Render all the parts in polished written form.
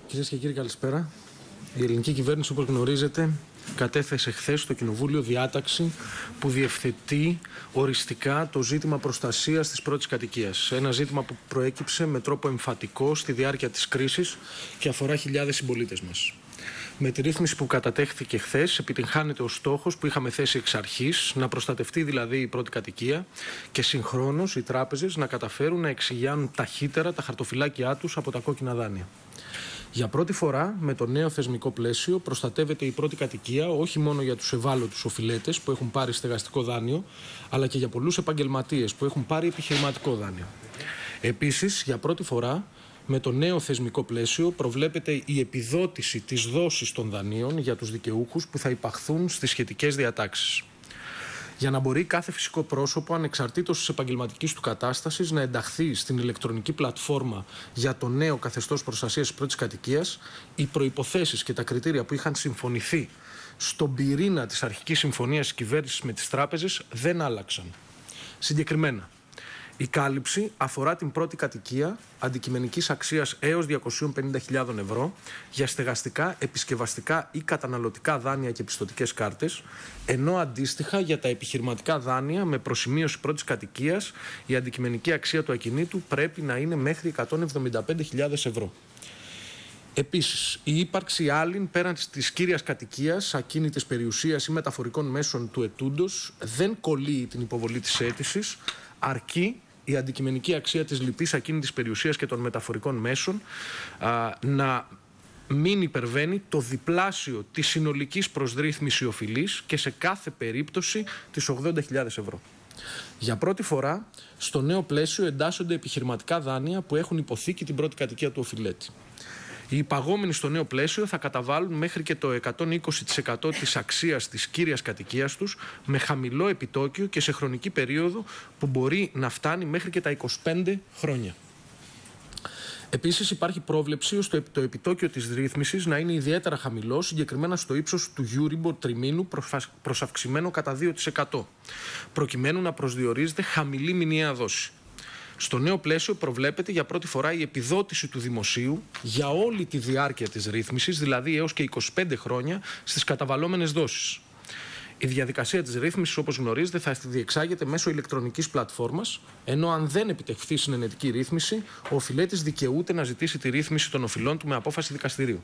Κυρίες και κύριοι, καλησπέρα. Η ελληνική κυβέρνηση, όπως γνωρίζετε, κατέθεσε χθες στο Κοινοβούλιο διάταξη που διευθετεί οριστικά το ζήτημα προστασίας της πρώτης κατοικίας. Ένα ζήτημα που προέκυψε με τρόπο εμφατικό στη διάρκεια της κρίσης και αφορά χιλιάδες συμπολίτες μας. Με τη ρύθμιση που κατατέχθηκε χθες, επιτυγχάνεται ο στόχος που είχαμε θέσει εξ αρχής, να προστατευτεί δηλαδή η πρώτη κατοικία και συγχρόνως οι τράπεζες να καταφέρουν να εξηγιάνουν ταχύτερα τα χαρτοφυλάκια τους από τα κόκκινα δάνεια. Για πρώτη φορά, με το νέο θεσμικό πλαίσιο, προστατεύεται η πρώτη κατοικία όχι μόνο για τους ευάλωτους οφειλέτες που έχουν πάρει στεγαστικό δάνειο, αλλά και για πολλούς επαγγελματίες που έχουν πάρει επιχειρηματικό δάνειο. Επίσης, για πρώτη φορά, με το νέο θεσμικό πλαίσιο προβλέπεται η επιδότηση της δόσης των δανείων για τους δικαιούχους που θα υπαχθούν στις σχετικές διατάξεις. Για να μπορεί κάθε φυσικό πρόσωπο, ανεξαρτήτως της επαγγελματικής του κατάστασης, να ενταχθεί στην ηλεκτρονική πλατφόρμα για το νέο καθεστώς προστασίας της πρώτης κατοικίας, οι προϋποθέσεις και τα κριτήρια που είχαν συμφωνηθεί στον πυρήνα της αρχικής συμφωνίας της κυβέρνησης με τις τράπεζες δεν άλλαξαν. Συγκεκριμένα, η κάλυψη αφορά την πρώτη κατοικία αντικειμενικής αξίας έως 250.000 ευρώ για στεγαστικά, επισκευαστικά ή καταναλωτικά δάνεια και πιστωτικές κάρτες, ενώ αντίστοιχα για τα επιχειρηματικά δάνεια με προσημείωση πρώτης κατοικίας η αντικειμενική αξία του ακινήτου πρέπει να είναι μέχρι 175.000 ευρώ. Επίσης, η ύπαρξη άλλην πέραν της κύριας κατοικίας, ακίνητης περιουσίας ή μεταφορικών μέσων του ετούντος δεν κολλείει την υποβολή της αίτησης, αρκεί η αντικειμενική αξία της λοιπής ακίνητης περιουσίας και των μεταφορικών μέσων να μην υπερβαίνει το διπλάσιο της συνολικής προσρύθμισης οφειλής και σε κάθε περίπτωση τις 80.000 ευρώ. Για πρώτη φορά, στο νέο πλαίσιο εντάσσονται επιχειρηματικά δάνεια που έχουν υποθήκη την πρώτη κατοικία του οφειλέτη. Οι υπαγόμενοι στο νέο πλαίσιο θα καταβάλουν μέχρι και το 120% της αξίας της κύριας κατοικίας τους με χαμηλό επιτόκιο και σε χρονική περίοδο που μπορεί να φτάνει μέχρι και τα 25 χρόνια. Επίσης, υπάρχει πρόβλεψη ώστε το επιτόκιο της ρύθμισης να είναι ιδιαίτερα χαμηλό, συγκεκριμένα στο ύψος του Euribor τριμήνου προσαυξημένο κατά 2%, προκειμένου να προσδιορίζεται χαμηλή μηνιαία δόση. Στο νέο πλαίσιο προβλέπεται για πρώτη φορά η επιδότηση του δημοσίου για όλη τη διάρκεια της ρύθμισης, δηλαδή έως και 25 χρόνια, στις καταβαλλόμενες δόσεις. Η διαδικασία της ρύθμισης, όπως γνωρίζετε, θα διεξάγεται μέσω ηλεκτρονικής πλατφόρμας, ενώ αν δεν επιτευχθεί συνενετική ρύθμιση, ο οφειλέτης δικαιούται να ζητήσει τη ρύθμιση των οφειλών του με απόφαση δικαστηρίου.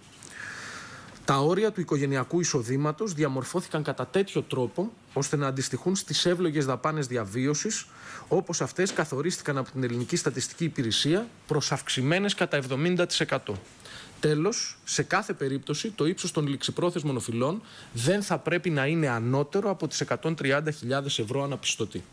Τα όρια του οικογενειακού εισοδήματος διαμορφώθηκαν κατά τέτοιο τρόπο ώστε να αντιστοιχούν στις εύλογες δαπάνες διαβίωσης, όπως αυτές καθορίστηκαν από την Ελληνική Στατιστική Υπηρεσία, προσαυξημένες κατά 70%. Τέλος, σε κάθε περίπτωση, το ύψος των ληξιπρόθεσμων οφειλών δεν θα πρέπει να είναι ανώτερο από τις 130.000 ευρώ αναπιστωτή.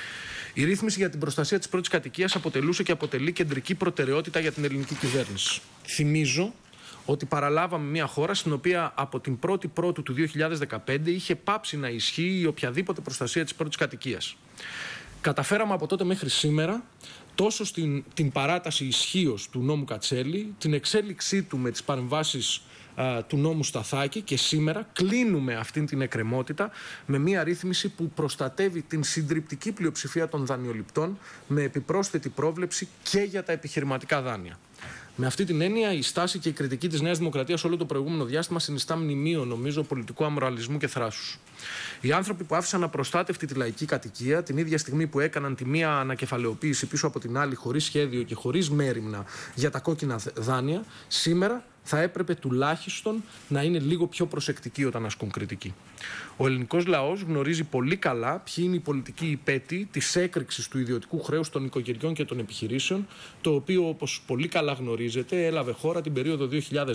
Η ρύθμιση για την προστασία της πρώτης κατοικίας αποτελούσε και αποτελεί κεντρική προτεραιότητα για την ελληνική κυβέρνηση. Θυμίζω ότι παραλάβαμε μια χώρα στην οποία από την 1η Πρώτου του 2015 είχε πάψει να ισχύει η οποιαδήποτε προστασία της πρώτης κατοικίας. Καταφέραμε από τότε μέχρι σήμερα τόσο την παράταση ισχύως του νόμου Κατσέλη, την εξέλιξή του με τις παρεμβάσεις του νόμου Σταθάκη και σήμερα κλείνουμε αυτήν την εκκρεμότητα με μια ρύθμιση που προστατεύει την συντριπτική πλειοψηφία των δανειοληπτών με επιπρόσθετη πρόβλεψη και για τα επιχειρηματικά δάνεια. Με αυτή την έννοια, η στάση και η κριτική της Νέας Δημοκρατίας όλο το προηγούμενο διάστημα συνιστά μνημείο, νομίζω, πολιτικού αμοραλισμού και θράσους. Οι άνθρωποι που άφησαν απροστάτευτη τη λαϊκή κατοικία, την ίδια στιγμή που έκαναν τη μία ανακεφαλαιοποίηση πίσω από την άλλη, χωρίς σχέδιο και χωρίς μέριμνα για τα κόκκινα δάνεια, σήμερα θα έπρεπε τουλάχιστον να είναι λίγο πιο προσεκτικοί όταν ασκούν κριτική. Ο ελληνικός λαός γνωρίζει πολύ καλά ποιοι είναι οι πολιτικοί υπέτειοι της έκρηξης του ιδιωτικού χρέους των οικογενειών και των επιχειρήσεων, το οποίο, όπως πολύ καλά γνωρίζετε, έλαβε χώρα την περίοδο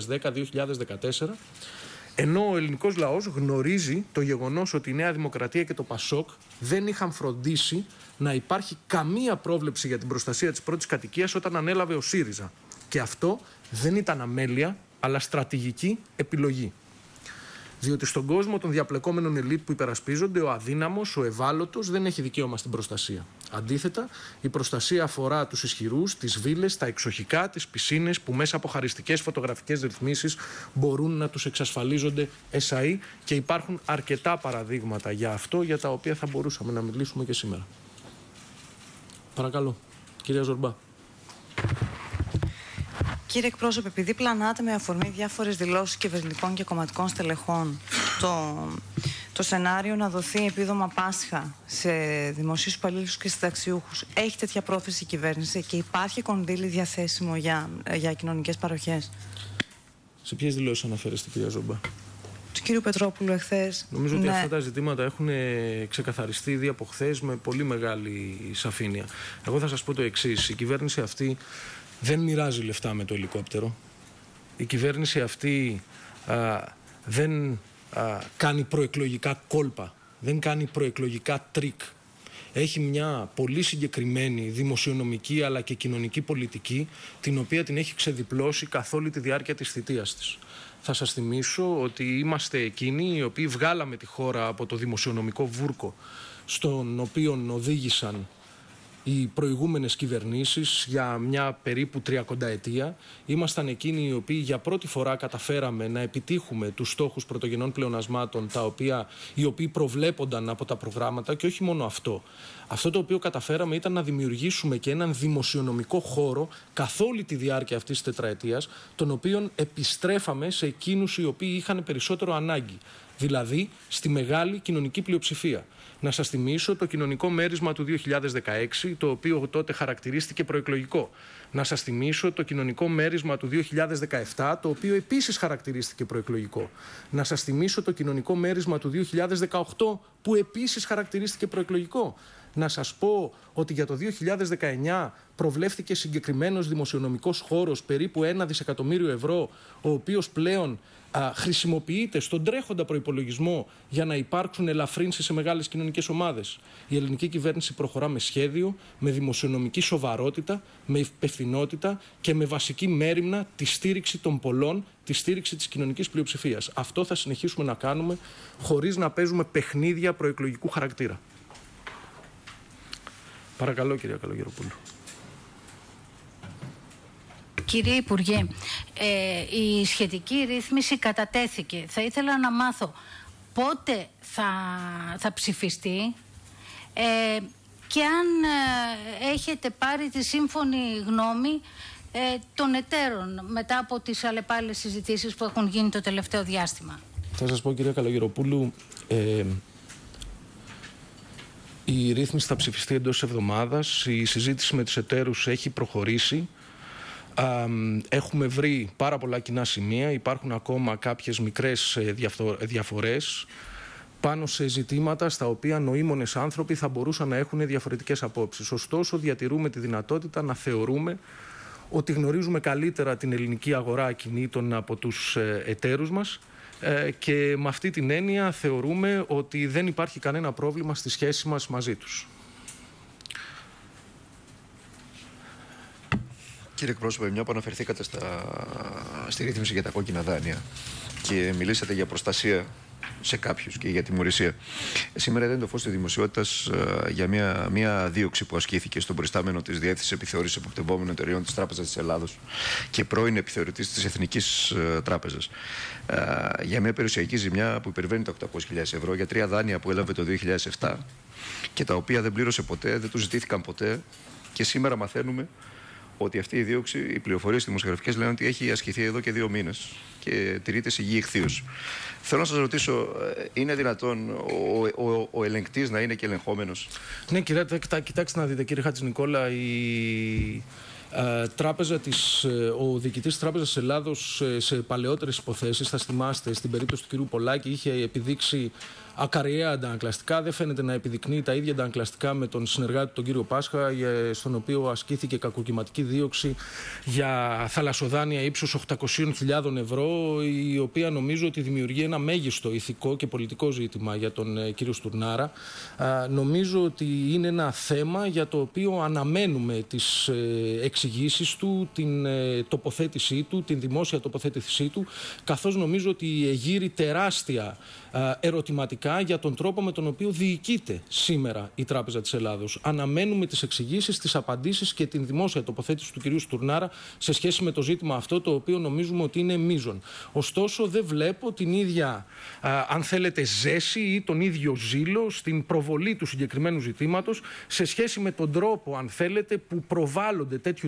2010-2014, ενώ ο ελληνικός λαός γνωρίζει το γεγονός ότι η Νέα Δημοκρατία και το ΠΑΣΟΚ δεν είχαν φροντίσει να υπάρχει καμία πρόβλεψη για την προστασία της πρώτης κατοικίας όταν ανέλαβε ο ΣΥΡΙΖΑ. Και αυτό δεν ήταν αμέλεια, αλλά στρατηγική επιλογή. Διότι στον κόσμο των διαπλεκόμενων ελίτ που υπερασπίζονται, ο αδύναμος, ο ευάλωτος δεν έχει δικαίωμα στην προστασία. Αντίθετα, η προστασία αφορά τους ισχυρούς, τις βίλες, τα εξοχικά, τις πισίνες που μέσα από χαριστικές φωτογραφικές ρυθμίσεις μπορούν να τους εξασφαλίζονται εσαΐ και υπάρχουν αρκετά παραδείγματα για αυτό για τα οποία θα μπορούσαμε να μιλήσουμε και σήμερα. Παρακαλώ, κυρία Ζορμπά. Κύριε εκπρόσωπε, επειδή πλανάτε με αφορμή διάφορες δηλώσεις κυβερνητικών και κομματικών στελεχών το σενάριο να δοθεί επίδομα Πάσχα σε δημοσίους υπαλλήλους και συνταξιούχους, έχει τέτοια πρόθεση η κυβέρνηση και υπάρχει κονδύλι διαθέσιμο για κοινωνικές παροχές? Σε ποιες δηλώσεις αναφέρεστε, κυρία Ζόμπα? Του κύριου Πετρόπουλου εχθές. Νομίζω ότι αυτά τα ζητήματα έχουν ξεκαθαριστεί ήδη από χθες με πολύ μεγάλη σαφήνεια. Εγώ θα σας πω το εξής. Η κυβέρνηση αυτή δεν μοιράζει λεφτά με το ελικόπτερο. Η κυβέρνηση αυτή δεν κάνει προεκλογικά κόλπα. Δεν κάνει προεκλογικά τρίκ. Έχει μια πολύ συγκεκριμένη δημοσιονομική αλλά και κοινωνική πολιτική, την οποία την έχει ξεδιπλώσει καθ' όλη τη διάρκεια της θητείας της. Θα σας θυμίσω ότι είμαστε εκείνοι οι οποίοι βγάλαμε τη χώρα από το δημοσιονομικό βούρκο στον οποίο οδήγησαν οι προηγούμενες κυβερνήσεις για μια περίπου 30 ετία. Ήμασταν εκείνοι οι οποίοι για πρώτη φορά καταφέραμε να επιτύχουμε τους στόχους πρωτογενών πλεονασμάτων οι οποίοι προβλέπονταν από τα προγράμματα, και όχι μόνο αυτό. Αυτό το οποίο καταφέραμε ήταν να δημιουργήσουμε και έναν δημοσιονομικό χώρο καθ' όλη τη διάρκεια αυτής της τετραετίας, τον οποίον επιστρέφαμε σε εκείνους οι οποίοι είχαν περισσότερο ανάγκη. Δηλαδή στη μεγάλη κοινωνική πλειοψηφία. Να σας θυμίσω το κοινωνικό μέρισμα του 2016, το οποίο τότε χαρακτηρίστηκε προεκλογικό. Να σας θυμίσω το κοινωνικό μέρισμα του 2017, το οποίο επίσης χαρακτηρίστηκε προεκλογικό. Να σας θυμίσω το κοινωνικό μέρισμα του 2018, που επίσης χαρακτηρίστηκε προεκλογικό. Να σας πω ότι για το 2019 προβλέφθηκε συγκεκριμένος δημοσιονομικός χώρος περίπου 1 δισεκατομμύριο ευρώ, ο οποίος πλέον χρησιμοποιείται στον τρέχοντα προϋπολογισμό για να υπάρξουν ελαφρύνσεις σε μεγάλες κοινωνικές ομάδες. Η ελληνική κυβέρνηση προχωρά με σχέδιο, με δημοσιονομική σοβαρότητα, με υπευθυνότητα και με βασική μέριμνα τη στήριξη των πολλών, τη στήριξη της κοινωνικής πλειοψηφίας. Αυτό θα συνεχίσουμε να κάνουμε χωρίς να παίζουμε παιχνίδια προεκλογικού χαρακτήρα. Παρακαλώ, κυρία Καλογεροπούλου. Κύριε Υπουργέ, η σχετική ρύθμιση κατατέθηκε. Θα ήθελα να μάθω πότε θα ψηφιστεί και αν έχετε πάρει τη σύμφωνη γνώμη των εταίρων μετά από τις αλλεπάλληλες συζητήσεις που έχουν γίνει το τελευταίο διάστημα. Θα σας πω, κυρία Καλογεροπούλου, η ρύθμιση θα ψηφιστεί εντός εβδομάδας. Η συζήτηση με τους εταίρους έχει προχωρήσει. Έχουμε βρει πάρα πολλά κοινά σημεία. Υπάρχουν ακόμα κάποιες μικρές διαφορές πάνω σε ζητήματα στα οποία νοήμονες άνθρωποι θα μπορούσαν να έχουν διαφορετικές απόψεις. Ωστόσο, διατηρούμε τη δυνατότητα να θεωρούμε ότι γνωρίζουμε καλύτερα την ελληνική αγορά ακινήτων από τους εταίρους μας και με αυτή την έννοια θεωρούμε ότι δεν υπάρχει κανένα πρόβλημα στη σχέση μας μαζί τους. Κύριε εκπρόσωπε, μια που αναφερθήκατε στη ρύθμιση για τα κόκκινα δάνεια και μιλήσατε για προστασία σε κάποιους και για τιμωρησία. Σήμερα ήταν το φως της δημοσιότητας για μια δίωξη που ασκήθηκε στον προϊστάμενο της Διεύθυνσης Επιθεώρησης Εποπτευόμενων Εταιρεών της Τράπεζας της Ελλάδος και πρώην επιθεωρητής της Εθνικής Τράπεζας για μια περιουσιακή ζημιά που υπερβαίνει τα 800.000 ευρώ για 3 δάνεια που έλαβε το 2007 και τα οποία δεν πλήρωσε ποτέ, δεν του ζητήθηκαν ποτέ, και σήμερα μαθαίνουμε ότι αυτή η δίωξη, οι πληροφορίες δημοσιογραφικές λένε ότι έχει ασκηθεί εδώ και 2 μήνες και τηρείται σε υγιή εχθείως. Θέλω να σας ρωτήσω, είναι δυνατόν ο ελεγκτής να είναι και ελεγχόμενος? Ναι, κοιτάξτε να δείτε, κύριε Χατζηνικόλα, ο διοικητής της Τράπεζας της Ελλάδος σε παλαιότερες υποθέσεις, θα θυμάστε, στην περίπτωση του κυρίου Πολάκη, είχε επιδείξει ακαριαία αντανακλαστικά. Δεν φαίνεται να επιδεικνύει τα ίδια αντανακλαστικά με τον συνεργάτη τον κύριο Πάσχα, στον οποίο ασκήθηκε κακοκυματική δίωξη για θαλασσοδάνεια ύψους 800.000 ευρώ, η οποία νομίζω ότι δημιουργεί ένα μέγιστο ηθικό και πολιτικό ζήτημα για τον κύριο Στουρνάρα. Νομίζω ότι είναι ένα θέμα για το οποίο αναμένουμε τις εξηγήσεις του, την τοποθέτησή του, την δημόσια τοποθέτησή του, καθώς νομίζω ότι εγείρει τεράστια ερωτηματικά για τον τρόπο με τον οποίο διοικείται σήμερα η Τράπεζα της Ελλάδος. Αναμένουμε τις εξηγήσεις, τις απαντήσεις και την δημόσια τοποθέτηση του κυρίου Στουρνάρα σε σχέση με το ζήτημα αυτό, το οποίο νομίζουμε ότι είναι μείζον. Ωστόσο, δεν βλέπω την ίδια, αν θέλετε, ζέση ή τον ίδιο ζήλο στην προβολή του συγκεκριμένου ζητήματος σε σχέση με τον τρόπο, αν θέλετε, που προβάλλονται τέτοιου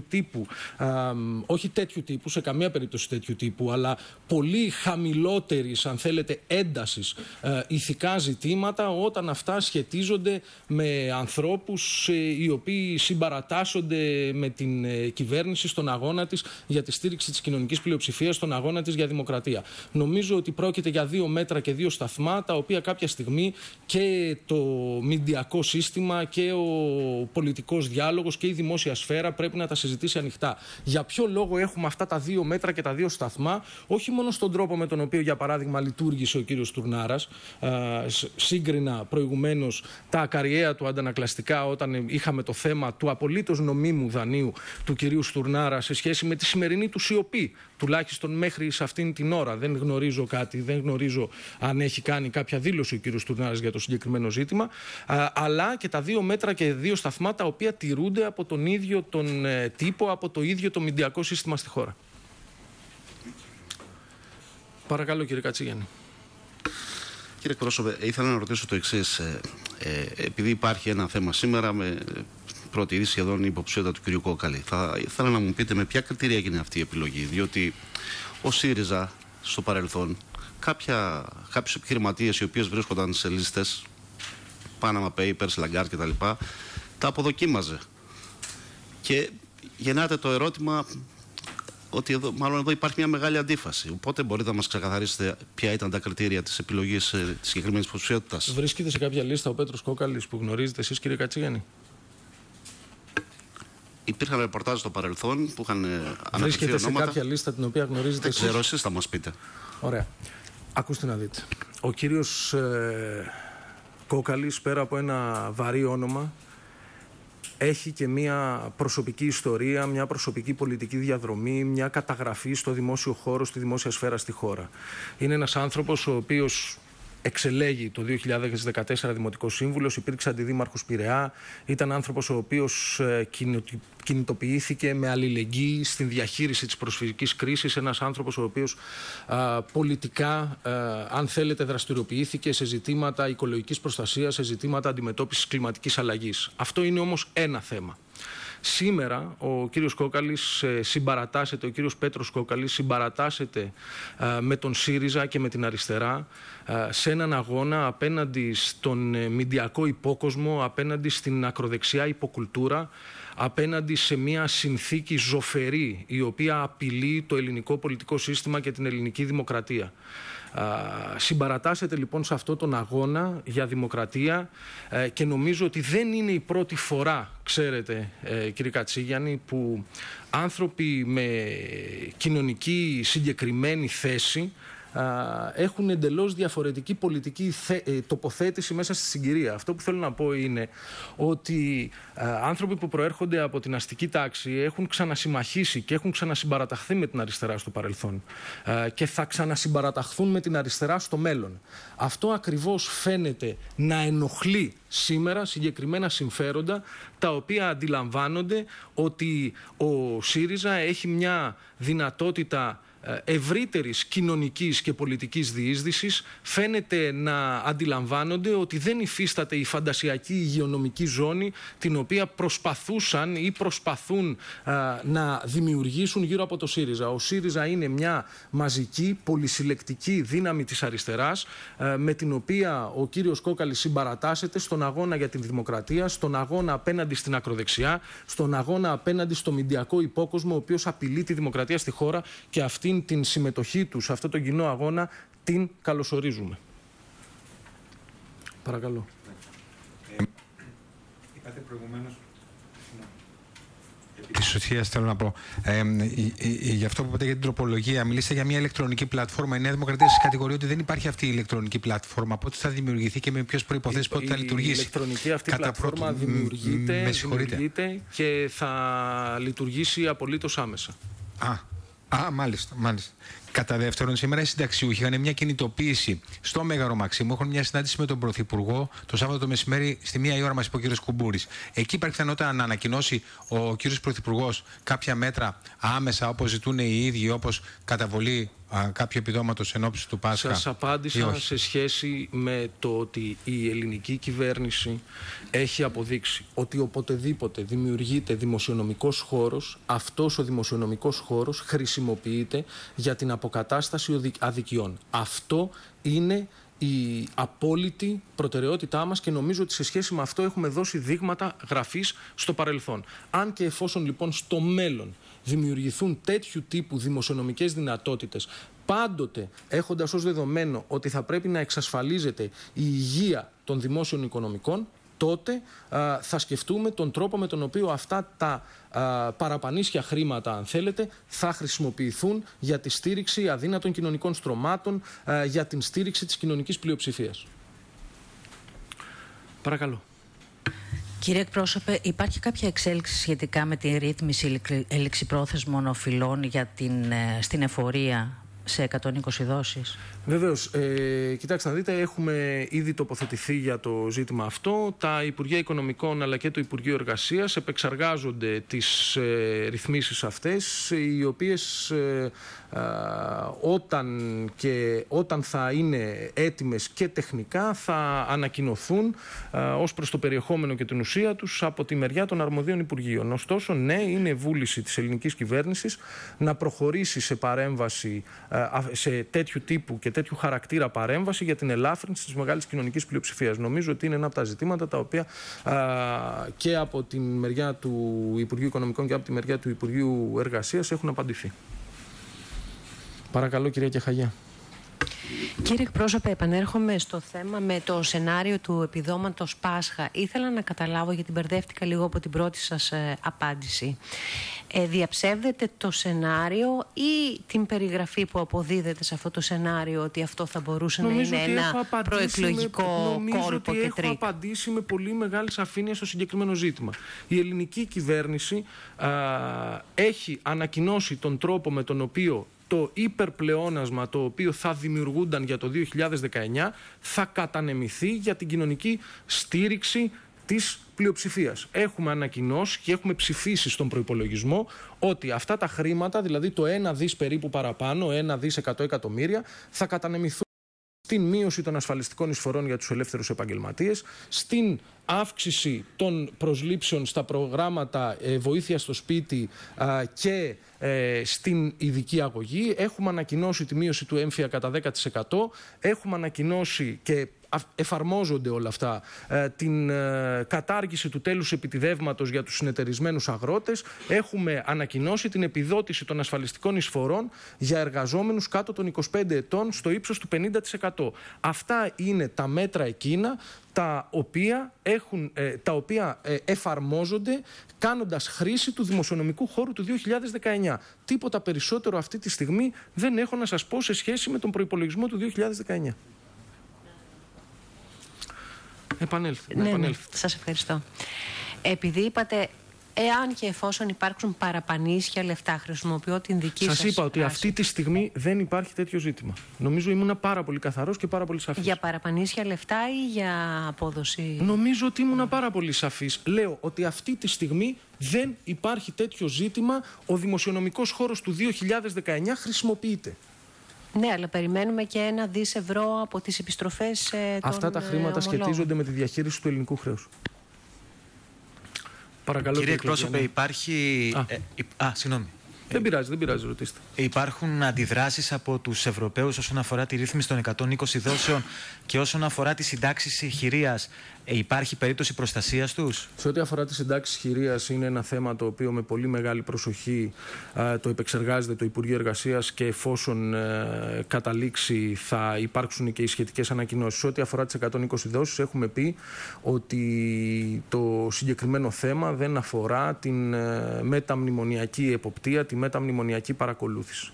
τέτοιου τύπου, όχι τέτοιου τύπου, σε καμία περίπτωση τέτοιου τύπου, αλλά πολύ χαμηλότερης, αν θέλετε, έντασης ηθικά ζητήματα, όταν αυτά σχετίζονται με ανθρώπους οι οποίοι συμπαρατάσσονται με την κυβέρνηση στον αγώνα της για τη στήριξη της κοινωνικής πλειοψηφίας, στον αγώνα της για δημοκρατία. Νομίζω ότι πρόκειται για 2 μέτρα και 2 σταθμά, τα οποία κάποια στιγμή και το μηντιακό σύστημα και ο πολιτικός διάλογος και η δημόσια σφαίρα πρέπει να τα συζητήσει ανοιχτά. Για ποιο λόγο έχουμε αυτά τα 2 μέτρα και τα 2 σταθμά, όχι μόνο στον τρόπο με τον οποίο, για παράδειγμα, λειτουργήσε ο κύριος Τουρνάρας. Σύγκρινα προηγουμένως τα ακαριαία του αντανακλαστικά όταν είχαμε το θέμα του απολύτως νομίμου δανείου του κυρίου Στουρνάρα σε σχέση με τη σημερινή του σιωπή, τουλάχιστον μέχρι σε αυτήν την ώρα. Δεν γνωρίζω κάτι, δεν γνωρίζω αν έχει κάνει κάποια δήλωση ο κύριος Τουρνάρας για το συγκεκριμένο ζήτημα, αλλά και τα 2 μέτρα και 2 σταθμά τα οποία τηρούνται από τον ίδιο τον τύπο, από το ίδιο το μηντιακό σύστημα στη χώρα. Παρακαλώ, κύριε Κατσίγιαννη. Κύριε εκπρόσωπε, ήθελα να ρωτήσω το εξής. Επειδή υπάρχει ένα θέμα σήμερα με πρώτη είδηση σχεδόν η υποψηφιότητα του κ. Κόκαλη, θα ήθελα να μου πείτε με ποια κριτήρια έγινε αυτή η επιλογή. Διότι ο ΣΥΡΙΖΑ στο παρελθόν, κάποιους επιχειρηματίες οι οποίοι βρίσκονταν σε λίστες, Panama Papers, Lagarde κτλ., τα αποδοκίμαζε. Και γεννάται το ερώτημα ότι μάλλον εδώ υπάρχει μια μεγάλη αντίφαση. Οπότε μπορείτε να μας ξεκαθαρίσετε ποια ήταν τα κριτήρια της επιλογής της συγκεκριμένης υποψηφιότητας. Βρίσκεται σε κάποια λίστα ο Πέτρος Κόκαλης που γνωρίζετε εσείς, κύριε Κατσίγιαννη? Υπήρχαν ρεπορτάζ στο παρελθόν που είχαν αναφερθεί Βρίσκεται ονόματα. σε κάποια λίστα την οποία γνωρίζετε εσείς? Δεν ξέρω, εσείς θα μας πείτε. Ωραία. Ακούστε να δείτε. Ο κύριος Κόκαλης, πέρα από ένα βαρύ όνομα, έχει και μια προσωπική ιστορία, μια προσωπική πολιτική διαδρομή, μια καταγραφή στο δημόσιο χώρο, στη δημόσια σφαίρα στη χώρα. Είναι ένας άνθρωπος ο οποίος εξελέγει το 2014 Δημοτικός Σύμβουλος, υπήρξε αντιδήμαρχος Πειραιά, ήταν άνθρωπος ο οποίος κινητοποιήθηκε με αλληλεγγύη στην διαχείριση της προσφυγικής κρίσης, ένας άνθρωπος ο οποίος πολιτικά, αν θέλετε, δραστηριοποιήθηκε σε ζητήματα οικολογικής προστασίας, σε ζητήματα αντιμετώπισης κλιματικής αλλαγής. Αυτό είναι όμως ένα θέμα. Σήμερα ο κύριος Κόκαλης συμπαρατάσσεται, ο κύριος Πέτρος Κόκαλης συμπαρατάσσεται με τον ΣΥΡΙΖΑ και με την αριστερά σε έναν αγώνα απέναντι στον μηντιακό υπόκοσμο, απέναντι στην ακροδεξιά υποκουλτούρα, απέναντι σε μια συνθήκη ζωφερή η οποία απειλεί το ελληνικό πολιτικό σύστημα και την ελληνική δημοκρατία. Συμπαρατάσσεται λοιπόν σε αυτόν τον αγώνα για δημοκρατία και νομίζω ότι δεν είναι η πρώτη φορά, ξέρετε κύριε Κατσίγιαννη, που άνθρωποι με κοινωνική συγκεκριμένη θέση έχουν εντελώς διαφορετική πολιτική τοποθέτηση μέσα στη συγκυρία. Αυτό που θέλω να πω είναι ότι άνθρωποι που προέρχονται από την αστική τάξη έχουν ξανασυμμαχίσει και έχουν ξανασυμπαραταχθεί με την αριστερά στο παρελθόν και θα ξανασυμπαραταχθούν με την αριστερά στο μέλλον. Αυτό ακριβώς φαίνεται να ενοχλεί σήμερα συγκεκριμένα συμφέροντα τα οποία αντιλαμβάνονται ότι ο ΣΥΡΙΖΑ έχει μια δυνατότητα ευρύτερης κοινωνικής και πολιτικής διείσδυσης, φαίνεται να αντιλαμβάνονται ότι δεν υφίσταται η φαντασιακή υγειονομική ζώνη την οποία προσπαθούσαν ή προσπαθούν να δημιουργήσουν γύρω από το ΣΥΡΙΖΑ. Ο ΣΥΡΙΖΑ είναι μια μαζική, πολυσυλλεκτική δύναμη της αριστεράς με την οποία ο κύριος Κόκαλης συμπαρατάσσεται στον αγώνα για την δημοκρατία, στον αγώνα απέναντι στην ακροδεξιά, στον αγώνα απέναντι στο μηντιακό υπόκοσμο ο οποίος απειλεί τη δημοκρατία στη χώρα, και αυτήν την συμμετοχή του σε αυτόν τον κοινό αγώνα την καλωσορίζουμε. Παρακαλώ. Είπατε προηγουμένως. Της ουσίας θέλω να πω, για αυτό που είπατε για την τροπολογία, μιλήσατε για μια ηλεκτρονική πλατφόρμα. Η Νέα Δημοκρατία σας κατηγορεί ότι δεν υπάρχει αυτή η ηλεκτρονική πλατφόρμα. Πότε θα δημιουργηθεί και με ποιες προϋποθέσεις, πότε θα λειτουργήσει? Η ηλεκτρονική αυτή πλατφόρμα δημιουργείται και θα λειτουργήσει απολύτως άμεσα. Μάλιστα. Κατά δεύτερον, σήμερα οι συνταξιούχοι είχαν μια κινητοποίηση στο Μέγαρο Μαξίμου. Έχουν μια συνάντηση με τον Πρωθυπουργό το Σάββατο το μεσημέρι, στη 1 η ώρα, μας είπε ο κ. Κουμπούρης. Εκεί υπάρχει πιθανότητα να ανακοινώσει ο κ. Πρωθυπουργός κάποια μέτρα άμεσα, όπως ζητούν οι ίδιοι, όπως καταβολή κάποιο επιδόματος εν ώψη του Πάσχα? Σας απάντησα σε σχέση με το ότι η ελληνική κυβέρνηση έχει αποδείξει ότι οποτεδήποτε δημιουργείται δημοσιονομικός χώρος, αυτός ο δημοσιονομικός χώρος χρησιμοποιείται για την αποκατάσταση αδικιών. Αυτό είναι η απόλυτη προτεραιότητά μας και νομίζω ότι σε σχέση με αυτό έχουμε δώσει δείγματα γραφής στο παρελθόν. Αν και εφόσον λοιπόν στο μέλλον δημιουργηθούν τέτοιου τύπου δημοσιονομικές δυνατότητες, πάντοτε έχοντας ως δεδομένο ότι θα πρέπει να εξασφαλίζεται η υγεία των δημόσιων οικονομικών, τότε θα σκεφτούμε τον τρόπο με τον οποίο αυτά τα παραπανίσια χρήματα, αν θέλετε, θα χρησιμοποιηθούν για τη στήριξη αδύνατων κοινωνικών στρωμάτων, για την στήριξη της κοινωνικής πλειοψηφίας. Παρακαλώ. Κύριε εκπρόσωπε, υπάρχει κάποια εξέλιξη σχετικά με τη ρύθμιση ληξιπρόθεσμων οφειλών στην εφορία σε 120 δόσεις? Βεβαίως. Κοιτάξτε να δείτε, έχουμε ήδη τοποθετηθεί για το ζήτημα αυτό. Τα Υπουργεία Οικονομικών αλλά και το Υπουργείο Εργασίας επεξεργάζονται τις ρυθμίσεις αυτές, οι οποίες όταν θα είναι έτοιμες και τεχνικά θα ανακοινωθούν ως προς το περιεχόμενο και την ουσία τους από τη μεριά των αρμοδίων Υπουργείων. Ωστόσο, ναι, είναι βούληση της ελληνικής κυβέρνησης να προχωρήσει σε παρέμβαση, σε τέτοιου τύπου και τέτοιου χαρακτήρα παρέμβαση για την ελάφρυνση της μεγάλης κοινωνικής πλειοψηφίας. Νομίζω ότι είναι ένα από τα ζητήματα τα οποία και από τη μεριά του Υπουργείου Οικονομικών και από τη μεριά του Υπουργείου Εργασίας έχουν απαντηθεί. Παρακαλώ, κυρία Κεχαγιά. Κύριε εκπρόσωπε, επανέρχομαι στο θέμα με το σενάριο του επιδόματος Πάσχα. Ήθελα να καταλάβω, γιατί μπερδεύτηκα λίγο από την πρώτη σας απάντηση. Διαψεύδεται το σενάριο ή την περιγραφή που αποδίδεται σε αυτό το σενάριο, ότι αυτό θα μπορούσε να είναι ένα προεκλογικό κόλπο και τρίκ? Έχω απαντήσει με πολύ μεγάλη σαφήνεια στο συγκεκριμένο ζήτημα. Η ελληνική κυβέρνηση έχει ανακοινώσει τον τρόπο με τον οποίο το υπερπλεόνασμα το οποίο θα δημιουργούνταν για το 2019 θα κατανεμηθεί για την κοινωνική στήριξη της πλειοψηφίας. Έχουμε ανακοινώσει και έχουμε ψηφίσει στον προϋπολογισμό ότι αυτά τα χρήματα, δηλαδή το 1 δις περίπου παραπάνω, 1 δις 100 εκατομμύρια, θα κατανεμηθούν στην μείωση των ασφαλιστικών εισφορών για τους ελεύθερους επαγγελματίες, στην αύξηση των προσλήψεων στα προγράμματα βοήθεια στο σπίτι και στην ειδική αγωγή. Έχουμε ανακοινώσει τη μείωση του έμφυα κατά 10%. Έχουμε ανακοινώσει και εφαρμόζονται όλα αυτά την κατάργηση του τέλους επιτιδεύματος για τους συνεταιρισμένους αγρότες. Έχουμε ανακοινώσει την επιδότηση των ασφαλιστικών εισφορών για εργαζόμενους κάτω των 25 ετών στο ύψος του 50%. Αυτά είναι τα μέτρα εκείνα τα οποία εφαρμόζονται κάνοντας χρήση του δημοσιονομικού χώρου του 2019. Τίποτα περισσότερο αυτή τη στιγμή δεν έχω να σας πω σε σχέση με τον προϋπολογισμό του 2019. Επανέλθετε. Ναι, σας ευχαριστώ. Επειδή είπατε, εάν και εφόσον υπάρξουν παραπανίσια λεφτά, χρησιμοποιώ την δική σας. Σας είπα ότι φράση. αυτή τη στιγμή δεν υπάρχει τέτοιο ζήτημα. Νομίζω ήμουνα πάρα πολύ καθαρός και πάρα πολύ σαφής. Για παραπανίσια λεφτά ή για απόδοση? Νομίζω ότι ήμουνα πάρα πολύ σαφής. Λέω ότι αυτή τη στιγμή δεν υπάρχει τέτοιο ζήτημα. Ο δημοσιονομικός χώρος του 2019 χρησιμοποιείται. Ναι, αλλά περιμένουμε και 1 δις ευρώ από τις επιστροφές των Αυτά τα χρήματα σχετίζονται με τη διαχείριση του ελληνικού χρέους. Παρακαλώ, κύριε εκπρόσωπε, υπάρχει... συγγνώμη. Δεν πειράζει, ρωτήστε. Υπάρχουν αντιδράσεις από τους Ευρωπαίους όσον αφορά τη ρύθμιση των 120 δόσεων και όσον αφορά τις συντάξεις χειρίας. Υπάρχει περίπτωση προστασίας τους? Σε ό,τι αφορά τις συντάξεις χειρίας, είναι ένα θέμα το οποίο με πολύ μεγάλη προσοχή το επεξεργάζεται το Υπουργείο Εργασίας και εφόσον καταλήξει θα υπάρξουν και οι σχετικές ανακοινώσεις. Σε ό,τι αφορά τις 120 δόσεις, έχουμε πει ότι το συγκεκριμένο θέμα δεν αφορά την μεταμνημονιακή εποπτεία, τη μεταμνημονιακή παρακολούθηση.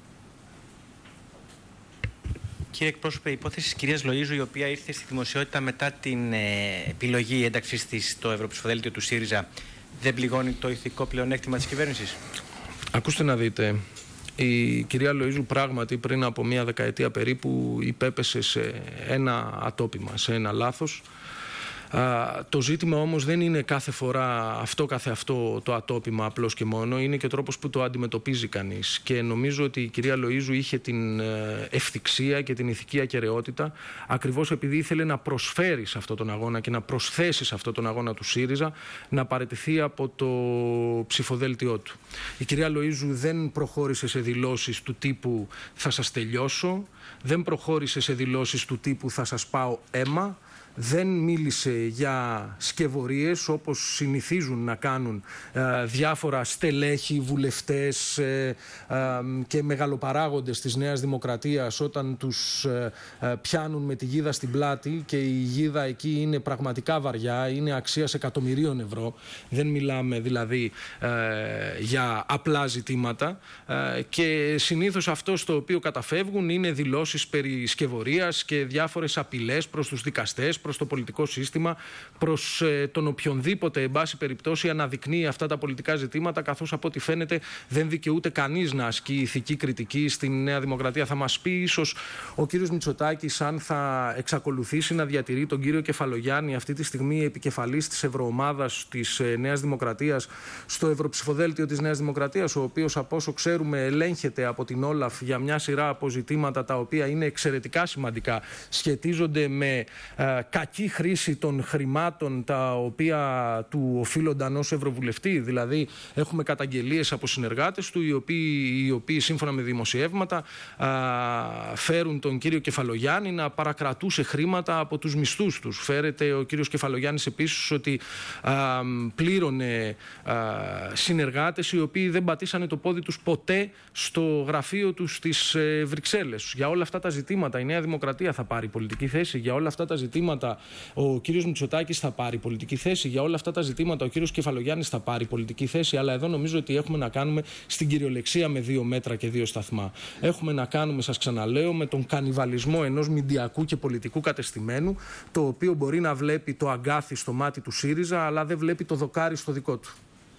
Κύριε εκπρόσωπε, η υπόθεση της κυρίας Λοΐζου, η οποία ήρθε στη δημοσιότητα μετά την επιλογή ένταξης της στο Ευρωψηφοδέλτιο του ΣΥΡΙΖΑ, δεν πληγώνει το ηθικό πλεονέκτημα της κυβέρνησης? Ακούστε να δείτε. Η κυρία Λοΐζου πράγματι πριν από μία δεκαετία περίπου υπέπεσε σε ένα ατόπιμα, σε ένα λάθος. Το ζήτημα όμως δεν είναι κάθε φορά αυτό καθεαυτό το ατόπιμα απλώς και μόνο, είναι και ο τρόπος που το αντιμετωπίζει κανείς. Και νομίζω ότι η κυρία Λοΐζου είχε την ευθυξία και την ηθική ακεραιότητα, ακριβώς επειδή ήθελε να προσφέρει σε αυτόν τον αγώνα και να προσθέσει σε αυτόν τον αγώνα του ΣΥΡΙΖΑ, να παραιτηθεί από το ψηφοδέλτιό του. Η κυρία Λοΐζου δεν προχώρησε σε δηλώσεις του τύπου «θα σας τελειώσω», δεν προχώρησε σε δηλώσεις του τύπου «θα σας πάω αίμα», δεν μίλησε για σκευωρίες όπως συνηθίζουν να κάνουν διάφορα στελέχη, βουλευτές και μεγαλοπαράγοντες της Νέας Δημοκρατίας όταν τους πιάνουν με τη γίδα στην πλάτη, και η γίδα εκεί είναι πραγματικά βαριά, είναι αξίας εκατομμυρίων ευρώ. Δεν μιλάμε δηλαδή για απλά ζητήματα, και συνήθως αυτό στο οποίο καταφεύγουν είναι δηλώσεις περί σκευωρίας και διάφορες απειλές προς τους δικαστές, προς το πολιτικό σύστημα, προς τον οποιονδήποτε, εν πάση περιπτώσει, αναδεικνύει αυτά τα πολιτικά ζητήματα, καθώς από ό,τι φαίνεται δεν δικαιούται κανείς να ασκεί ηθική κριτική στην Νέα Δημοκρατία. Θα μας πει ίσως ο κύριος Μητσοτάκης αν θα εξακολουθήσει να διατηρεί τον κύριο Κεφαλογιάννη, αυτή τη στιγμή επικεφαλής της Ευρωομάδας της Νέας Δημοκρατίας, στο Ευρωψηφοδέλτιο της Νέας Δημοκρατίας, ο οποίος, από όσο ξέρουμε, ελέγχεται από την Όλαφ για μια σειρά αποζητήματα τα οποία είναι εξαιρετικά σημαντικά, σχετίζονται με κακή χρήση των χρημάτων τα οποία του οφείλονταν ως Ευρωβουλευτή. Δηλαδή έχουμε καταγγελίες από συνεργάτες του οι οποίοι σύμφωνα με δημοσιεύματα φέρουν τον κύριο Κεφαλογιάννη να παρακρατούσε χρήματα από τους μισθούς τους. Φέρεται ο κύριος Κεφαλογιάννης επίσης ότι πλήρωνε συνεργάτες οι οποίοι δεν πατήσανε το πόδι τους ποτέ στο γραφείο τους στις Βρυξέλλες. Για όλα αυτά τα ζητήματα η Νέα Δημοκρατία θα πάρει πολιτική θέση. Για όλα αυτά τα ζητήματα ο κύριος Μητσοτάκης θα πάρει πολιτική θέση. Για όλα αυτά τα ζητήματα ο κύριος Κεφαλογιάννης θα πάρει πολιτική θέση. Αλλά εδώ νομίζω ότι έχουμε να κάνουμε στην κυριολεξία με 2 μέτρα και 2 σταθμά. Έχουμε να κάνουμε, σας ξαναλέω, με τον κανιβαλισμό ενός μηντιακού και πολιτικού κατεστημένου, το οποίο μπορεί να βλέπει το αγκάθι στο μάτι του ΣΥΡΙΖΑ, αλλά δεν βλέπει το δοκάρι στο δικό του.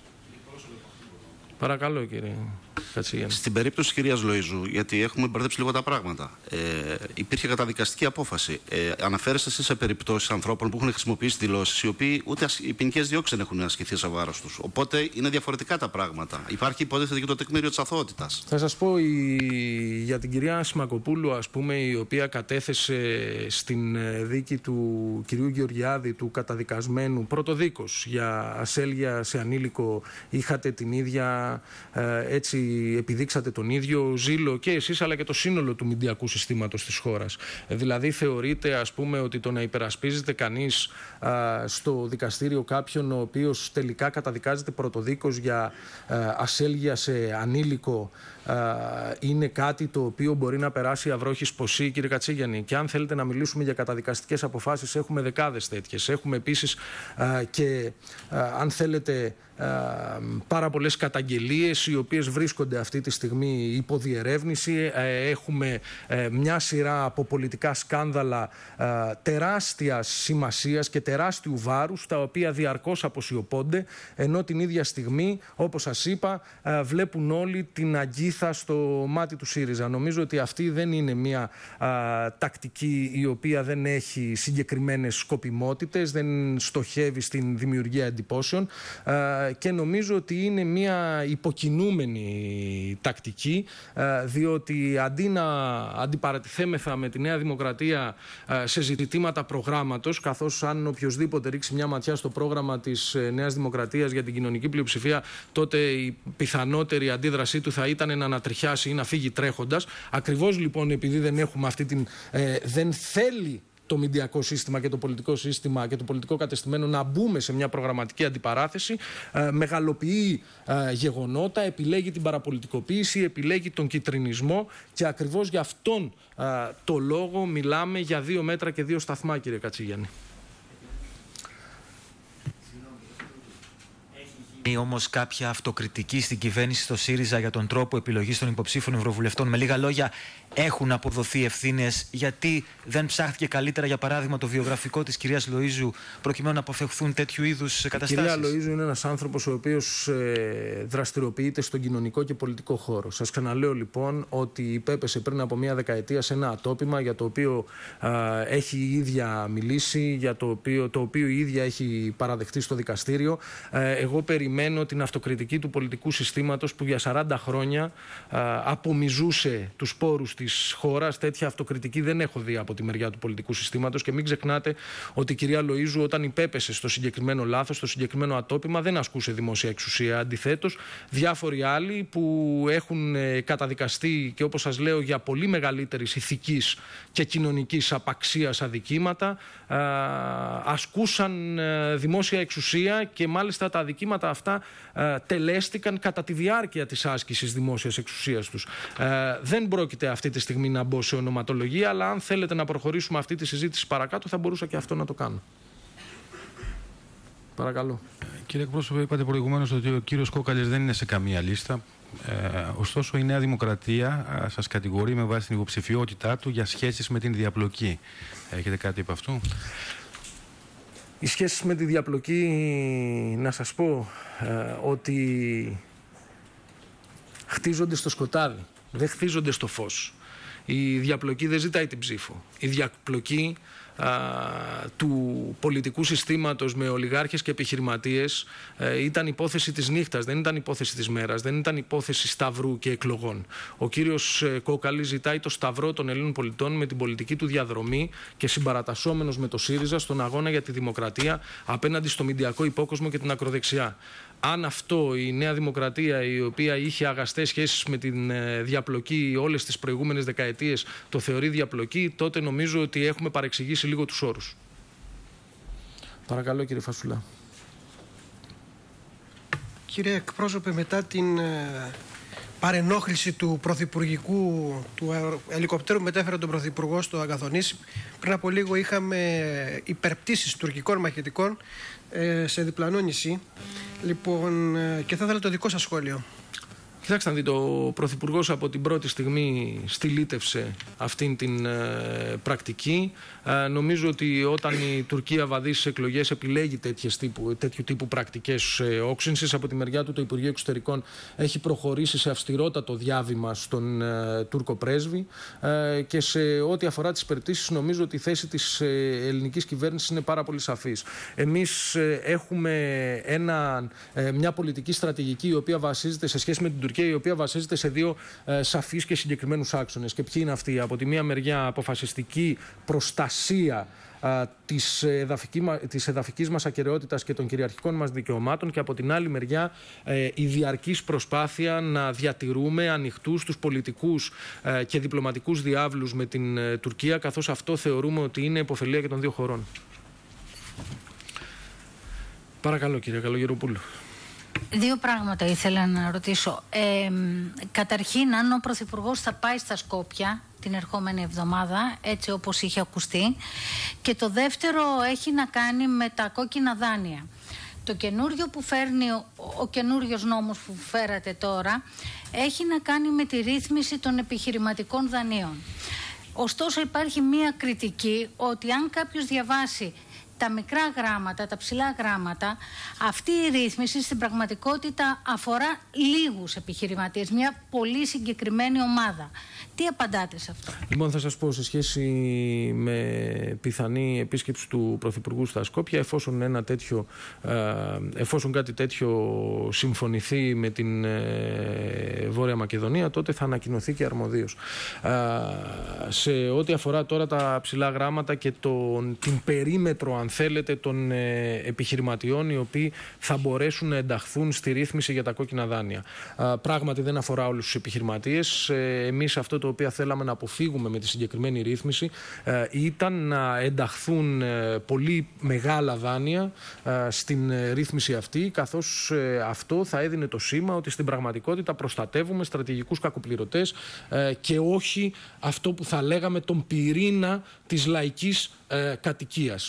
Παρακαλώ, κύριε Κατσίγιαννη. Στην περίπτωση της κυρίας Λοΐζου, γιατί έχουμε μπερδέψει λίγο τα πράγματα, υπήρχε καταδικαστική απόφαση. Αναφέρεστε εσείς σε περιπτώσεις ανθρώπων που έχουν χρησιμοποιήσει δηλώσεις, οι οποίοι ούτε οι ποινικές διώξεις δεν έχουν ασκηθεί σε βάρος τους. Οπότε είναι διαφορετικά τα πράγματα. Υπάρχει υποτίθεται και το τεκμήριο της αθωότητας. Θα σας πω για την κυρία Σιμακοπούλου, ας πούμε, η οποία κατέθεσε στην δίκη του κυρίου Γεωργιάδη, του καταδικασμένου, πρωτοδίκος για ασέλγεια σε ανήλικο. Είχατε την ίδια, έτσι επιδείξατε τον ίδιο ζήλο και εσείς αλλά και το σύνολο του μηντιακού συστήματος της χώρας. Δηλαδή θεωρείτε, ας πούμε, ότι το να υπερασπίζεται κανείς στο δικαστήριο κάποιον ο οποίος τελικά καταδικάζεται πρωτοδίκος για ασέλγεια σε ανήλικο είναι κάτι το οποίο μπορεί να περάσει αυρόχης ποσή, κύριε Κατσίγιαννη? Και αν θέλετε να μιλήσουμε για καταδικαστικές αποφάσεις, έχουμε δεκάδες τέτοιες. Έχουμε επίσης και αν θέλετε πάρα πολλές καταγγελίες οι οποίες βρίσκονται αυτή τη στιγμή υπό διερεύνηση. Έχουμε μια σειρά από πολιτικά σκάνδαλα τεράστιας σημασίας και τεράστιου βάρους, τα οποία διαρκώς αποσιωπώνται, ενώ την ίδια στιγμή, όπως σας είπα, βλέπουν όλοι την αγκίθα στο μάτι του ΣΥΡΙΖΑ. Νομίζω ότι αυτή δεν είναι μια τακτική η οποία δεν έχει συγκεκριμένες σκοπιμότητες, δεν στοχεύει στην δημιουργία εντυπώσεων, και νομίζω ότι είναι μια υποκινούμενη τακτική, διότι αντί να αντιπαρατηθέμεθα με τη Νέα Δημοκρατία σε ζητήματα προγράμματος, καθώς αν οποιοσδήποτε ρίξει μια ματιά στο πρόγραμμα της Νέας Δημοκρατίας για την κοινωνική πλειοψηφία, τότε η πιθανότερη αντίδρασή του θα ήταν να ανατριχιάσει ή να φύγει τρέχοντας. Ακριβώς λοιπόν επειδή δεν έχουμε αυτή την... δεν θέλει το μηντιακό σύστημα και το πολιτικό σύστημα και το πολιτικό κατεστημένο να μπούμε σε μια προγραμματική αντιπαράθεση, μεγαλοποιεί γεγονότα, επιλέγει την παραπολιτικοποίηση, επιλέγει τον κιτρινισμό, και ακριβώς για αυτόν το λόγο μιλάμε για 2 μέτρα και 2 σταθμά, κύριε Κατσίγιαννη. Ή όμως κάποια αυτοκριτική στην κυβέρνηση στο ΣΥΡΙΖΑ για τον τρόπο επιλογής των υποψήφων ευρωβουλευτών? Με λίγα λόγια, έχουν αποδοθεί ευθύνες? Γιατί δεν ψάχθηκε καλύτερα, για παράδειγμα, το βιογραφικό της κυρίας Λοΐζου, προκειμένου να αποφευχθούν τέτοιου είδους καταστάσεις? Η κυρία Λοΐζου είναι ένας άνθρωπος ο οποίος δραστηριοποιείται στον κοινωνικό και πολιτικό χώρο. Σας ξαναλέω λοιπόν ότι υπέπεσε πριν από μία δεκαετία σε ένα ατόπιμα για το οποίο έχει η ίδια μιλήσει, για το οποίο η ίδια έχει παραδεχτεί στο δικαστήριο. Εγώ περιμένω την αυτοκριτική του πολιτικού συστήματος που για 40 χρόνια απομυζούσε τους σπόρους της χώρας. Τέτοια αυτοκριτική δεν έχω δει από τη μεριά του πολιτικού συστήματος και μην ξεχνάτε ότι η κυρία Λοΐζου όταν υπέπεσε στο συγκεκριμένο λάθος, στο συγκεκριμένο ατόπιμα, δεν ασκούσε δημόσια εξουσία. Αντιθέτως, διάφοροι άλλοι που έχουν καταδικαστεί και όπως σας λέω για πολύ μεγαλύτερης ηθικής και κοινωνικής απαξίας αδικήματα ασκούσαν δημόσια εξουσία και μάλιστα τα αδικήματα αυτά τελέστηκαν κατά τη διάρκεια της άσκησης δημόσιας εξουσίας τους. Δεν πρόκειται αυτή τη στιγμή να μπω σε ονοματολογία, αλλά αν θέλετε να προχωρήσουμε αυτή τη συζήτηση παρακάτω θα μπορούσα και αυτό να το κάνω. Παρακαλώ. Κύριε εκπρόσωπε, είπατε προηγουμένως ότι ο κύριος Κόκαλης δεν είναι σε καμία λίστα. Ωστόσο, η Νέα Δημοκρατία σας κατηγορεί με βάση την υποψηφιότητά του για σχέσεις με την διαπλοκή. Έχετε κάτι από αυτού? Οι σχέσεις με τη διαπλοκή, να σας πω ότι χτίζονται στο σκοτάδι, δεν χτίζονται στο φως. Η διαπλοκή δεν ζητάει την ψήφο. Η διαπλοκή του πολιτικού συστήματος με ολιγάρχες και επιχειρηματίες ήταν υπόθεση της νύχτας, δεν ήταν υπόθεση της μέρας, δεν ήταν υπόθεση σταυρού και εκλογών. Ο κύριος Κόκαλης ζητάει το σταυρό των Ελλήνων πολιτών με την πολιτική του διαδρομή και συμπαρατασσόμενος με το ΣΥΡΙΖΑ στον αγώνα για τη δημοκρατία απέναντι στο μηντιακό υπόκοσμο και την ακροδεξιά. Αν αυτό η Νέα Δημοκρατία, η οποία είχε αγαστές σχέσεις με την διαπλοκή όλες τις προηγούμενες δεκαετίες, το θεωρεί διαπλοκή, τότε νομίζω ότι έχουμε παρεξηγήσει λίγο τους όρους. Παρακαλώ, κύριε Φασουλά. Κύριε εκπρόσωπε, μετά την παρενόχληση του πρωθυπουργικού, του ελικοπτέρου που μετέφερε τον πρωθυπουργό στο Αγαθονήσι, πριν από λίγο είχαμε υπερπτήσεις τουρκικών μαχητικών σε διπλανό νησί. Λοιπόν, και θα ήθελα το δικό σας σχόλιο. Κοιτάξτε να δείτε, ο Πρωθυπουργός από την πρώτη στιγμή στυλίτευσε αυτήν την πρακτική. Νομίζω ότι όταν η Τουρκία βαδίσει στις εκλογές επιλέγει τέτοιου τύπου πρακτικές όξυνσης. Από τη μεριά του το Υπουργείο Εξωτερικών έχει προχωρήσει σε αυστηρότατο διάβημα στον Τούρκο πρέσβη και σε ό,τι αφορά τις περίπτωσεις νομίζω ότι η θέση της ελληνικής κυβέρνησης είναι πάρα πολύ σαφής. Εμείς έχουμε μια πολιτική στρατηγική η οποία βασίζεται σε σχέση με την Τουρκία, η οποία βασίζεται σε δύο σαφείς και συγκεκριμένους άξονες. Και ποιοι είναι αυτοί? Από τη μία μεριά αποφασιστική προστασία της εδαφικής μας ακεραιότητας και των κυριαρχικών μας δικαιωμάτων και από την άλλη μεριά η διαρκής προσπάθεια να διατηρούμε ανοιχτούς τους πολιτικούς και διπλωματικούς διάβλους με την Τουρκία, καθώς αυτό θεωρούμε ότι είναι υποφελία και των δύο χωρών. Παρακαλώ, κύριε Καλογεροπούλου. Δύο πράγματα ήθελα να ρωτήσω. Καταρχήν, αν ο Πρωθυπουργός θα πάει στα Σκόπια την ερχόμενη εβδομάδα, έτσι όπως είχε ακουστεί. Και το δεύτερο έχει να κάνει με τα κόκκινα δάνεια. Το καινούριο που φέρνει, ο καινούριος νόμος που φέρατε τώρα, έχει να κάνει με τη ρύθμιση των επιχειρηματικών δανείων. Ωστόσο υπάρχει μία κριτική ότι αν κάποιος διαβάσει τα μικρά γράμματα, τα ψηλά γράμματα, αυτή η ρύθμιση στην πραγματικότητα αφορά λίγους επιχειρηματίες, μια πολύ συγκεκριμένη ομάδα. Τι απαντάτε σε αυτό? Λοιπόν, θα σας πω σε σχέση με πιθανή επίσκεψη του Πρωθυπουργού στα Σκόπια, εφόσον κάτι τέτοιο συμφωνηθεί με την Βόρεια Μακεδονία, τότε θα ανακοινωθεί και αρμοδίως. Σε ό,τι αφορά τώρα τα ψηλά γράμματα και την περίμετρο, αν θέλετε, των επιχειρηματιών οι οποίοι θα μπορέσουν να ενταχθούν στη ρύθμιση για τα κόκκινα δάνεια. Πράγματι δεν αφορά όλους τους επιχειρηματίες. Εμείς αυτό το οποίο θέλαμε να αποφύγουμε με τη συγκεκριμένη ρύθμιση ήταν να ενταχθούν πολύ μεγάλα δάνεια στην ρύθμιση αυτή, καθώς αυτό θα έδινε το σήμα ότι στην πραγματικότητα προστατεύουμε στρατηγικούς κακοπληρωτές και όχι αυτό που θα λέγαμε τον πυρήνα της λαϊκής κατοικίας. Εμείς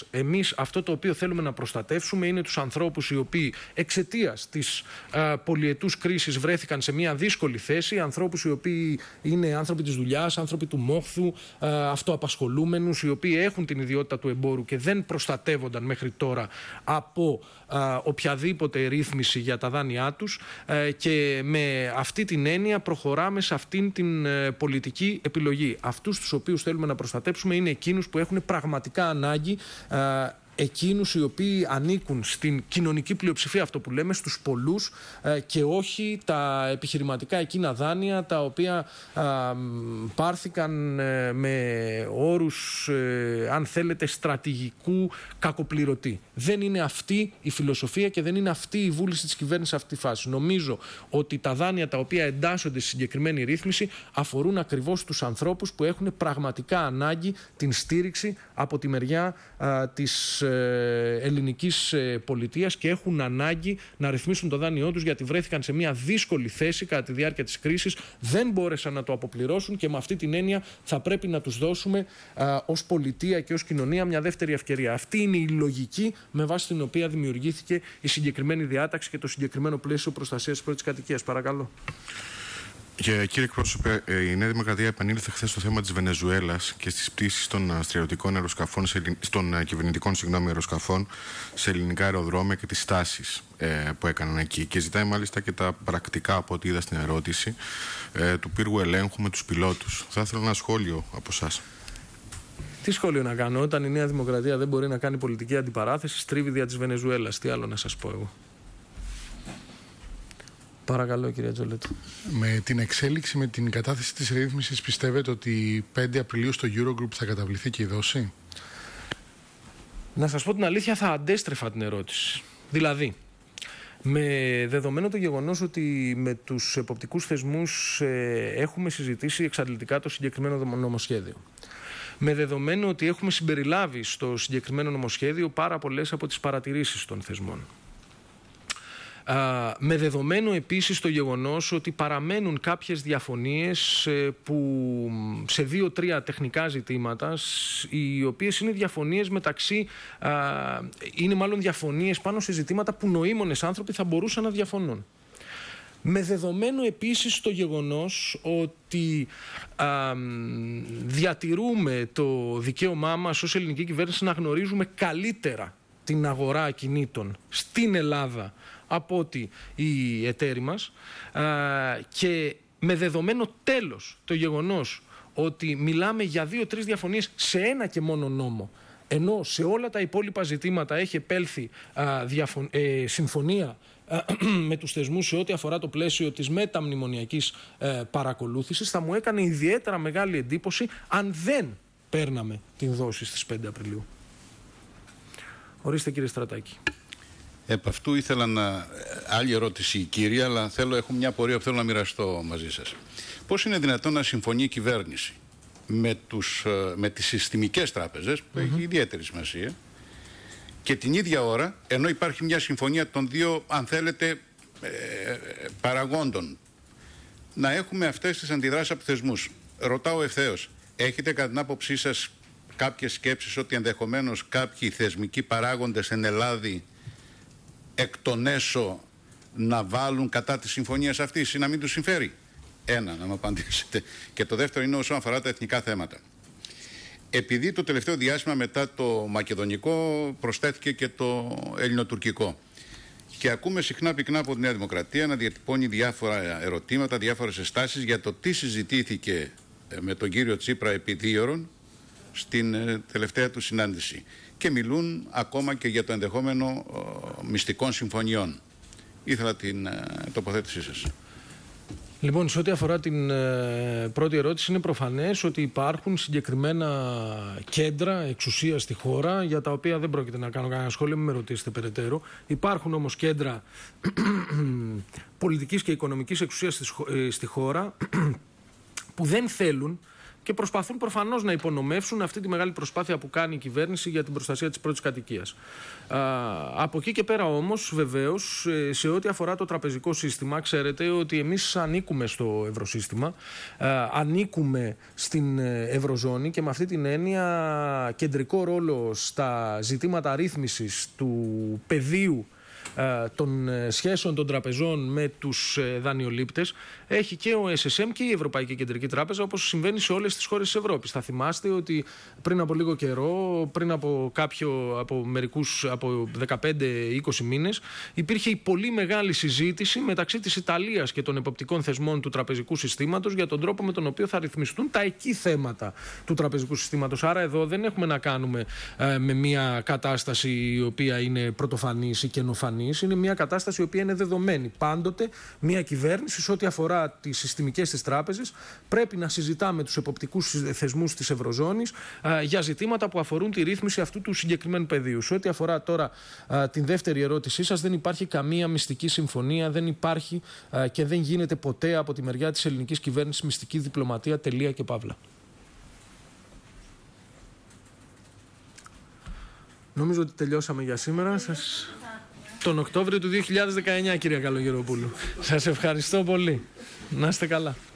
εμείς αυτό το οποίο θέλουμε να προστατεύσουμε είναι τους ανθρώπους οι οποίοι εξαιτίας της πολυετούς κρίσης βρέθηκαν σε μια δύσκολη θέση, ανθρώπους οι οποίοι είναι άνθρωποι της δουλειάς, άνθρωποι του μόχθου, αυτοαπασχολούμενους, οι οποίοι έχουν την ιδιότητα του εμπόρου και δεν προστατεύονταν μέχρι τώρα από οποιαδήποτε ρύθμιση για τα δάνειά τους, και με αυτή την έννοια προχωράμε σε αυτήν την πολιτική επιλογή. Αυτούς τους οποίους θέλουμε να προστατέψουμε είναι εκείνους που έχουν πραγματικά ανάγκη, εκείνους οι οποίοι ανήκουν στην κοινωνική πλειοψηφία, αυτό που λέμε, στους πολλούς, και όχι τα επιχειρηματικά εκείνα δάνεια τα οποία πάρθηκαν με όρους, αν θέλετε, στρατηγικού κακοπληρωτή. Δεν είναι αυτή η φιλοσοφία και δεν είναι αυτή η βούληση της κυβέρνησης σε αυτή τη φάση. Νομίζω ότι τα δάνεια τα οποία εντάσσονται στη συγκεκριμένη ρύθμιση αφορούν ακριβώς τους ανθρώπους που έχουν πραγματικά ανάγκη την στήριξη από τη μεριά της ελληνικής πολιτείας και έχουν ανάγκη να ρυθμίσουν το δάνειό τους, γιατί βρέθηκαν σε μια δύσκολη θέση κατά τη διάρκεια της κρίσης, δεν μπόρεσαν να το αποπληρώσουν και με αυτή την έννοια θα πρέπει να τους δώσουμε ως πολιτεία και ως κοινωνία μια δεύτερη ευκαιρία. Αυτή είναι η λογική με βάση την οποία δημιουργήθηκε η συγκεκριμένη διάταξη και το συγκεκριμένο πλαίσιο προστασίας της πρώτης κατοικίας. Παρακαλώ. Και κύριε εκπρόσωπε, η Νέα Δημοκρατία επανήλθε χθες στο θέμα της Βενεζουέλας και στις πτήσεις των στρατιωτικών αεροσκαφών, των κυβερνητικών αεροσκαφών σε ελληνικά αεροδρόμια και τις στάσεις που έκαναν εκεί. Και ζητάει μάλιστα και τα πρακτικά, από ό,τι είδα στην ερώτηση, του πύργου ελέγχου με τους πιλότους. Θα ήθελα ένα σχόλιο από εσάς. Τι σχόλιο να κάνω, όταν η Νέα Δημοκρατία δεν μπορεί να κάνει πολιτική αντιπαράθεση, στρίβει δια της Βενεζουέλας. Τι άλλο να σας πω εγώ. Παρακαλώ, κυρία Τζολέτου. Με την εξέλιξη, με την κατάθεση της ρύθμισης, πιστεύετε ότι 5 Απριλίου στο Eurogroup θα καταβληθεί και η δόση? Να σας πω την αλήθεια, θα αντέστρεφα την ερώτηση. Δηλαδή, με δεδομένο το γεγονός ότι με τους εποπτικούς θεσμούς έχουμε συζητήσει εξαντλητικά το συγκεκριμένο νομοσχέδιο, με δεδομένο ότι έχουμε συμπεριλάβει στο συγκεκριμένο νομοσχέδιο πάρα πολλές από τις παρατηρήσεις των θεσμών, με δεδομένο επίσης το γεγονός ότι παραμένουν κάποιες διαφωνίες που σε 2-3 τεχνικά ζητήματα, οι οποίες είναι διαφωνίες μεταξύ, είναι μάλλον διαφωνίες πάνω σε ζητήματα που νοήμονες άνθρωποι θα μπορούσαν να διαφωνούν. Με δεδομένο επίσης το γεγονός ότι διατηρούμε το δικαίωμά μας ως ελληνική κυβέρνηση να γνωρίζουμε καλύτερα την αγορά ακινήτων στην Ελλάδα από ότι οι εταίροι μας, και με δεδομένο τέλος το γεγονός ότι μιλάμε για 2-3 διαφωνίες σε ένα και μόνο νόμο, ενώ σε όλα τα υπόλοιπα ζητήματα έχει επέλθει συμφωνία με τους θεσμούς σε ό,τι αφορά το πλαίσιο της μεταμνημονιακής παρακολούθησης, θα μου έκανε ιδιαίτερα μεγάλη εντύπωση αν δεν παίρναμε την δόση στις 5 Απριλίου. Ορίστε, κύριε Στρατάκη. Επ' αυτού ήθελα να... Άλλη ερώτηση, κύριε, αλλά έχω μια πορεία που θέλω να μοιραστώ μαζί σας. Πώς είναι δυνατόν να συμφωνεί η κυβέρνηση με τις συστημικές τράπεζες, που έχει ιδιαίτερη σημασία, και την ίδια ώρα, ενώ υπάρχει μια συμφωνία των δύο, αν θέλετε, παραγόντων, να έχουμε αυτές τις αντιδράσεις από θεσμούς? Ρωτάω ευθέως, έχετε κατά την άποψή σας κάποιες σκέψεις ότι ενδεχομένως κάποιοι θεσμικοί παράγοντες εν Ελλάδη εκ των έσω να βάλουν κατά της συμφωνίας αυτής ή να μην τους συμφέρει? Ένα, να μου απαντήσετε. Και το δεύτερο είναι όσον αφορά τα εθνικά θέματα. Επειδή το τελευταίο διάστημα μετά το μακεδονικό προσθέθηκε και το ελληνοτουρκικό, και ακούμε συχνά πυκνά από τη Νέα Δημοκρατία να διατυπώνει διάφορα ερωτήματα, διάφορες εστάσεις για το τι συζητήθηκε με τον κύριο Τσίπρα επί 2 ώρων στην τελευταία του συνάντηση, και μιλούν ακόμα και για το ενδεχόμενο μυστικών συμφωνιών. Ήθελα την τοποθέτησή σας. Λοιπόν, σε ό,τι αφορά την πρώτη ερώτηση, είναι προφανές ότι υπάρχουν συγκεκριμένα κέντρα εξουσίας στη χώρα, για τα οποία δεν πρόκειται να κάνω κανένα σχόλιο, μην με ρωτήσετε περαιτέρω. Υπάρχουν όμως κέντρα πολιτικής και οικονομικής εξουσίας στη χώρα που δεν θέλουν και προσπαθούν προφανώς να υπονομεύσουν αυτή τη μεγάλη προσπάθεια που κάνει η κυβέρνηση για την προστασία της πρώτης κατοικίας. Από εκεί και πέρα όμως, βεβαίως, σε ό,τι αφορά το τραπεζικό σύστημα, ξέρετε ότι εμείς ανήκουμε στο ευρωσύστημα, ανήκουμε στην Ευρωζώνη και με αυτή την έννοια κεντρικό ρόλο στα ζητήματα ρύθμισης του πεδίου των σχέσεων των τραπεζών με τους δανειολήπτες έχει και ο SSM και η Ευρωπαϊκή Κεντρική Τράπεζα, όπως συμβαίνει σε όλες τις χώρες της Ευρώπης. Θα θυμάστε ότι πριν από λίγο καιρό, πριν από 15-20 μήνες, υπήρχε η πολύ μεγάλη συζήτηση μεταξύ της Ιταλίας και των εποπτικών θεσμών του τραπεζικού συστήματος για τον τρόπο με τον οποίο θα ρυθμιστούν τα εκεί θέματα του τραπεζικού συστήματος. Άρα εδώ δεν έχουμε να κάνουμε με μια κατάσταση η οποία είναι πρωτοφανής ή καινοφανής. Είναι μια κατάσταση η οποία είναι δεδομένη. Πάντοτε μια κυβέρνηση, σε ό,τι αφορά τις συστημικές της τράπεζες, πρέπει να συζητά με τους εποπτικούς θεσμούς της Ευρωζώνης για ζητήματα που αφορούν τη ρύθμιση αυτού του συγκεκριμένου πεδίου. Σε ό,τι αφορά τώρα την δεύτερη ερώτησή σας, δεν υπάρχει καμία μυστική συμφωνία, δεν υπάρχει και δεν γίνεται ποτέ από τη μεριά της ελληνικής κυβέρνησης μυστική διπλωματία. Τελεία και παύλα. Νομίζω ότι τελειώσαμε για σήμερα. Τον Οκτώβριο του 2019, κυρία Καλογεροπούλου. Σας ευχαριστώ πολύ. Να είστε καλά.